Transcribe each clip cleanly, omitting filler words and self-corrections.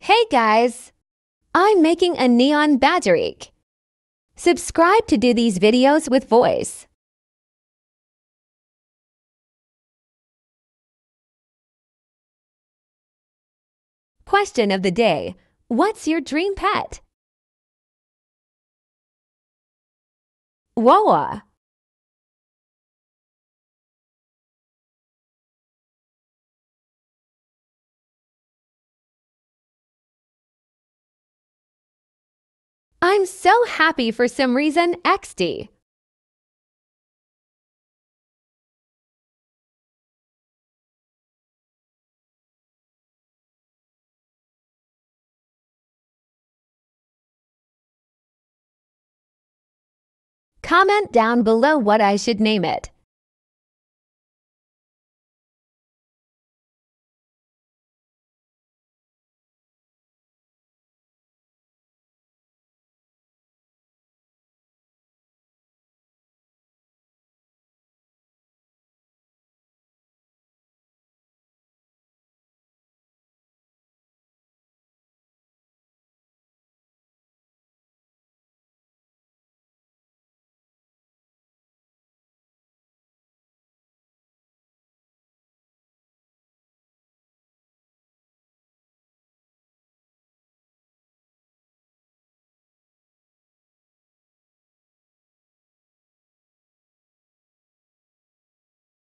Hey guys! I'm making a neon badger. Subscribe to do these videos with voice. Question of the day. What's your dream pet? Wawa. I'm so happy for some reason XD. Comment down below what I should name it.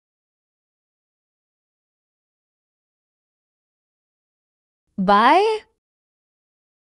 Bye!